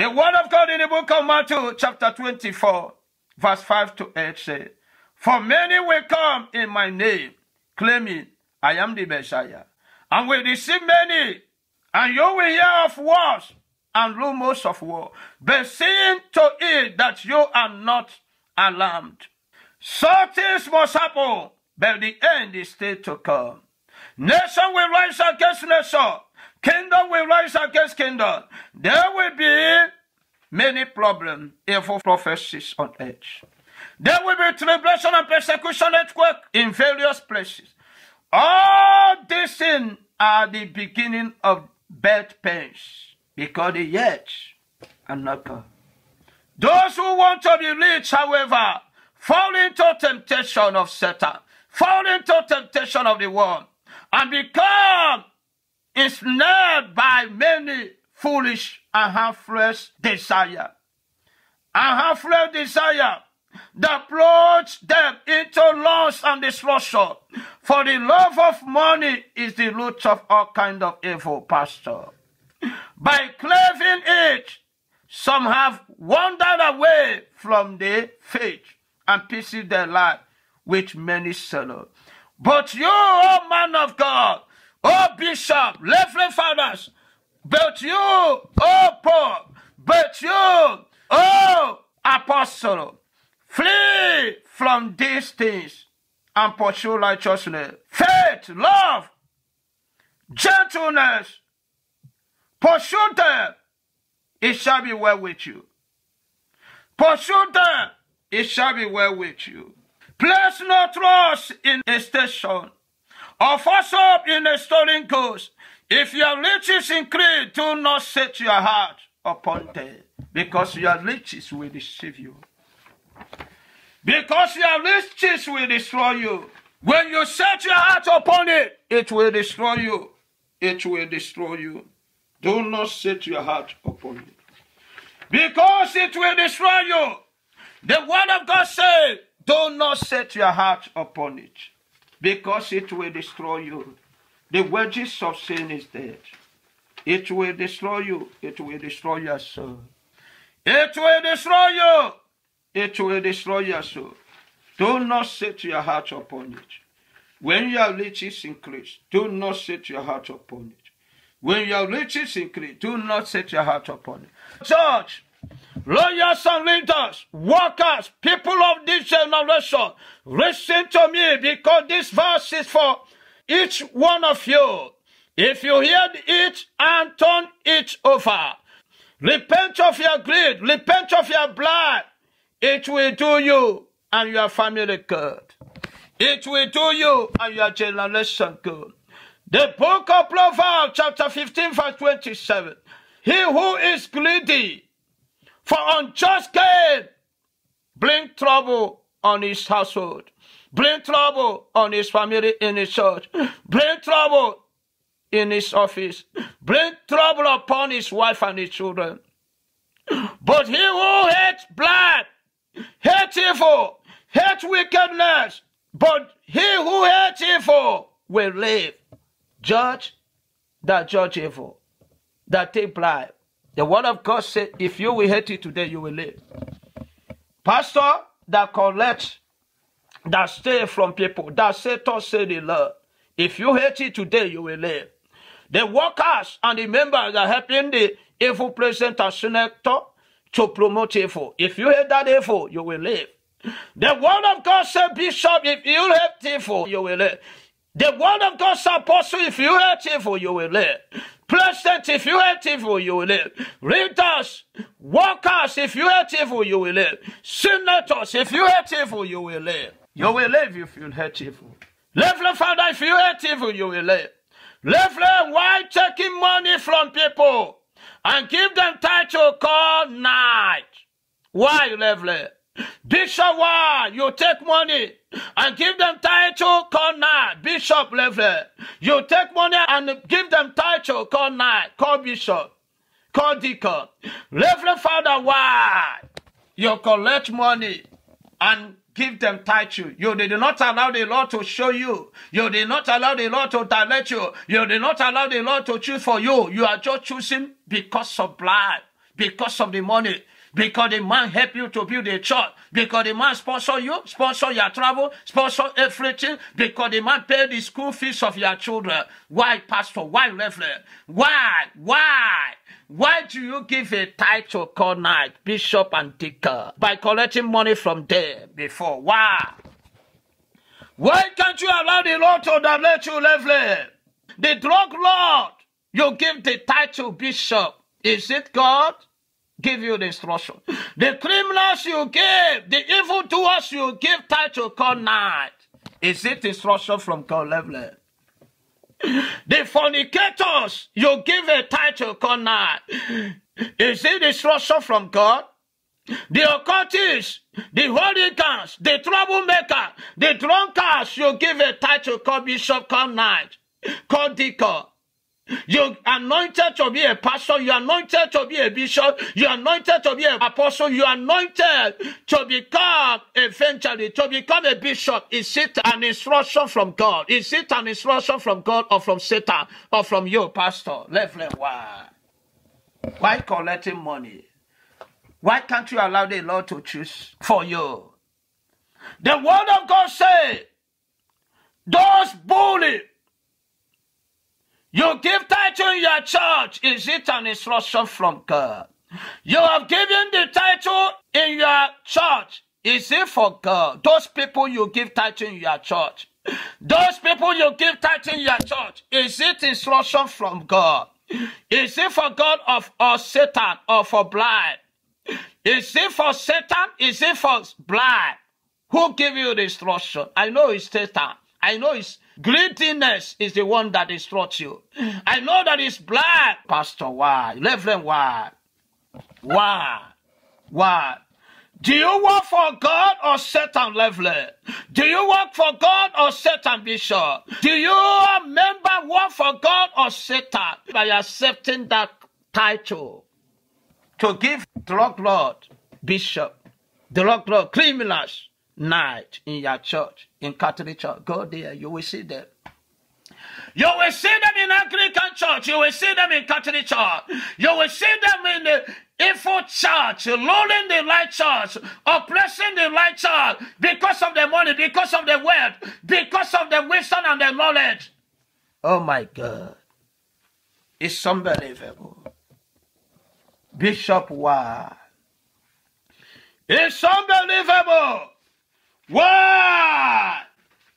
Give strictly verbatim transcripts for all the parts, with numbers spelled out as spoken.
The word of God in the book of Matthew chapter twenty-four, verse five to eight says, for many will come in my name, claiming I am the Messiah, and will deceive many, and you will hear of wars and rumors of war. But seeing to it that you are not alarmed. So things must happen, but the end is still to come. Nation will rise against nation. Kingdom will rise against kingdom. There will be many problems, evil prophecies on earth. There will be tribulation and persecution, earthquake in various places. All these things are the beginning of birth pains, because the yet are not come. Those who want to be rich, however, fall into temptation of Satan, fall into temptation of the world, and become ensnared by many foolish and harmless desire. And harmless desire that plunge them into loss and destruction. For the love of money is the root of all kind of evil, pastor. By craving it, some have wandered away from the faith and pursued their life with many sorrows. But you, O man of God, O bishop, reverend fathers, but you, O Pope, but you, O apostle, flee from these things and pursue righteousness, faith, love, gentleness. Pursue them, it shall be well with you. Pursue them, it shall be well with you. Place no trust in a station, or force up in a stolen goods. If your riches increase, do not set your heart upon them, because your riches will deceive you. Because your riches will destroy you. When you set your heart upon it, it will destroy you. It will destroy you. Do not set your heart upon it, because it will destroy you. The word of God says, do not set your heart upon it, because it will destroy you. The wages of sin is death. It will destroy you. It will destroy your soul. It will destroy you. It will destroy your soul. Do not set your heart upon it. When your riches increase, do not set your heart upon it. When your riches increase, do not set your heart upon it. Church, lawyers and leaders, workers, people of this generation, listen to me, because this verse is for each one of you. If you hear it and turn it over, repent of your greed, repent of your blood, it will do you and your family good. It will do you and your generation good. The book of Proverbs, chapter fifteen, verse twenty-seven. He who is greedy for unjust gain bring trouble on his household, bring trouble on his family in his church, bring trouble in his office, bring trouble upon his wife and his children. But he who hates blood, hates evil, hates wickedness, but he who hates evil will live. Judge that judge evil, that take bribe. The word of God said, if you will hate it today, you will live. Pastor that collect, that stay from people, that say, thus say the Lord. If you hate it today, you will live. The workers and the members are helping the evil president and senator to promote evil. If you hate that evil, you will live. The word of God said, Bishop, if you hate evil, you will live. The word of God said, Apostle, if you hate evil, you will live. President, if you hate evil, you will live. Readers, workers, if you hate evil, you will live. Senators, if you hate evil, you will live. You will live if you hate evil. Reverend Father, if you hate evil, you will live. Reverend, why taking money from people and give them title called night? Why, Reverend? Bishop, why you take money and give them title called night? Bishop, Reverend, you take money and give them title called night, called bishop, called deacon. Reverend Father, why you collect money and give them title? You did not allow the Lord to show you. You did not allow the Lord to direct you. You did not allow the Lord to choose for you. You are just choosing because of blood, because of the money. Because the man help you to build a church. Because the man sponsor you, sponsor your travel, sponsor everything. Because the man pay the school fees of your children. Why, pastor? Why, reverend? Why? Why? Why do you give a title called knight, bishop, and deacon by collecting money from them before? Why? Why can't you allow the Lord to direct you, reverend? The drug lord, you give the title bishop. Is it God? Give you the instruction. The criminals you give, the evildoers you give title called knight. Is it instruction from God, level? The fornicators, you give a title called knight. Is it instruction from God? The occultists, the hooligans, the troublemaker, the drunkards, you give a title called bishop, called knight, called deacon. You're anointed to be a pastor. You're anointed to be a bishop. You're anointed to be an apostle. You're anointed to become eventually, to become a bishop. Is it an instruction from God? Is it an instruction from God or from Satan or from you, pastor? Reverend, why? Why collecting money? Why can't you allow the Lord to choose for you? The word of God says, those bullies, you give title in your church. Is it an instruction from God? You have given the title in your church. Is it for God? Those people you give title in your church. Those people you give title in your church. Is it instruction from God? Is it for God of, or Satan or for blind? Is it for Satan? Is it for blind? Who gave you the instruction? I know it's Satan. I know it's greediness is the one that instructs you. I know that it's blind. Pastor, why? Reverend, why? Why? Why? Do you work for God or Satan, Reverend? Do you work for God or Satan, Bishop? Do you member work for God or Satan by accepting that title to give drug lord, bishop, drug lord, criminals, night in your church, in Catholic church? Go there, you will see them. You will see them in Anglican church. You will see them in Catholic church. You will see them in the evil church, lulling the light church, oppressing the light church because of the money, because of the wealth, because of the wisdom and the knowledge. Oh my God. It's unbelievable. Bishop, why? It's unbelievable. Why?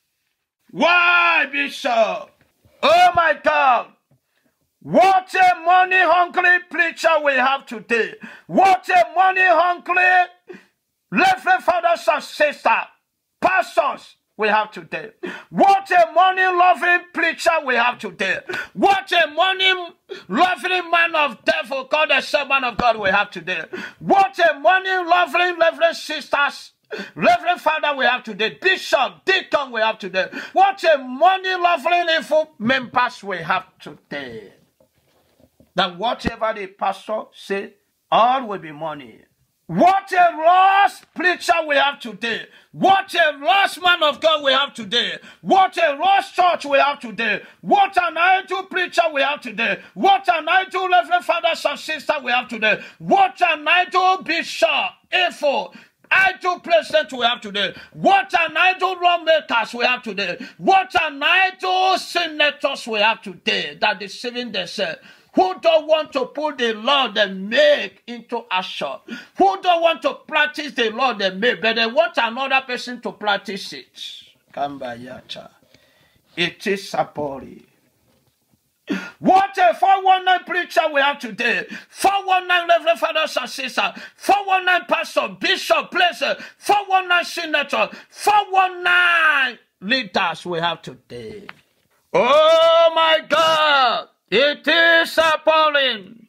Why, Bishop? Oh my God. What a money-hungry preacher we have today. What a money-hungry Reverend fathers and sisters, pastors we have today. What a money-loving preacher we have today. What a money-loving man of devil called the servant of God we have today. What a money-loving Reverend sisters, Reverend Father we have today, Bishop, Deacon we have today. What a money-loving evil members we have today. That whatever the pastor say, all will be money. What a lost preacher we have today. What a lost man of God we have today. What a lost church we have today. What an idol preacher we have today. What an idol Reverend fathers and sisters we have today. What an idol bishop, evil, idol president we have today. What an idol lawmakers we have today. What an idol senators we have today that deceiving themselves. Who don't want to put the law they make into action. Who don't want to practice the law they make, but they want another person to practice it. Kambayacha. It is appalling. What a four one nine preacher we have today. four one nine Reverend fathers and sisters. four one nine pastor, bishop, placer. four one nine senator. four one nine leaders we have today. Oh my God. It is appalling.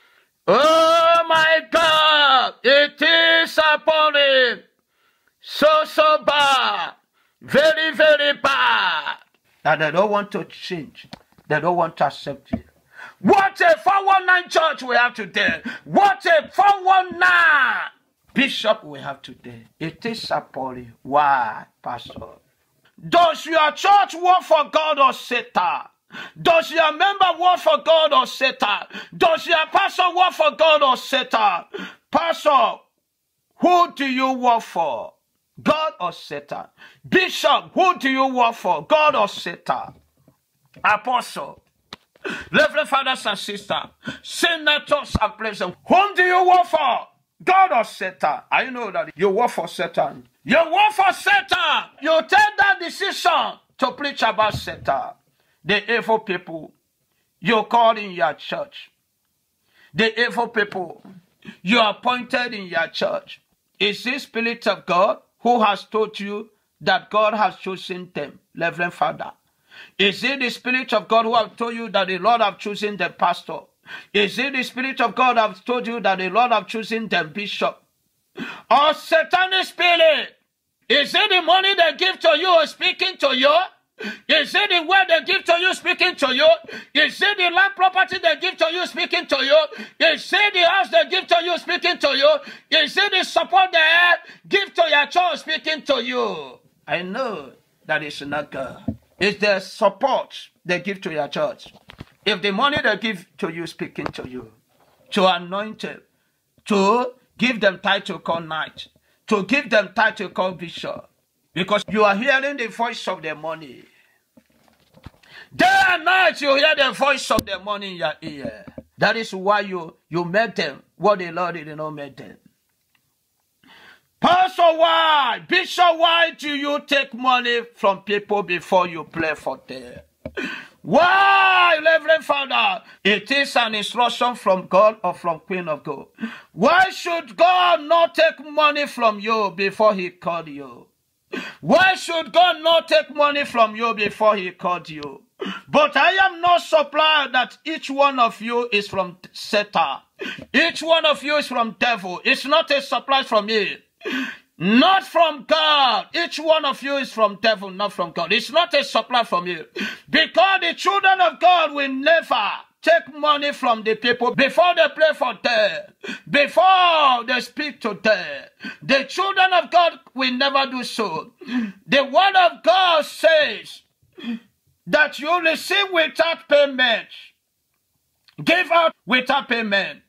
Oh my God. It is appalling. So, so bad. Very, very bad. That they don't want to change. They don't want to accept it. What a four one nine church we have today. What a four one nine bishop we have today. It is appalling. Why, Pastor? Does your church work for God or Satan? Does your member work for God or Satan? Does your pastor work for God or Satan? Pastor, who do you work for? God or Satan? Bishop, who do you work for? God or Satan? Apostle, Reverend fathers and sisters, senators and presidents, whom do you work for? God or Satan? I know that you work for Satan. You work for Satan. You take that decision to preach about Satan. The evil people you call in your church. The evil people you appointed in your church. Is this Spirit of God who has told you that God has chosen them, Reverend Father? Is it the Spirit of God who has told you that the Lord has chosen the pastor? Is it the Spirit of God who has told you that the Lord has chosen the bishop? Or Satanic spirit? Is it the money they give to you speaking to you? Is it the word they give to you speaking to you? Is it the land property they give to you speaking to you? Is it the house they give to you speaking to you? Is it the support they give to your church speaking to you? I know that is not God. It's the support they give to your church. If the money they give to you speaking to you, to anoint them, to give them title called knight, to give them title called bishop, because you are hearing the voice of the money. Day and night you hear the voice of the money in your ear. That is why you, you made them what the Lord did not make them. Pastor, why? Bishop, why do you take money from people before you pray for them? Why, Reverend Father? It is an instruction from God or from Queen of God. Why should God not take money from you before he called you? Why should God not take money from you before he called you? But I am not surprised that each one of you is from Satan. Each one of you is from devil. It's not a surprise from me. Not from God. Each one of you is from devil, not from God. It's not a supply from you. Because the children of God will never take money from the people before they pray for them, before they speak to them. The children of God will never do so. The word of God says that you receive without payment. Give out without payment.